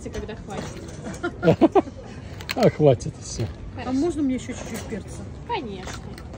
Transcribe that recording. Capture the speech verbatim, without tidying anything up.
скажете, когда хватит. А хватит все. А можно мне еще чуть-чуть перца? Конечно.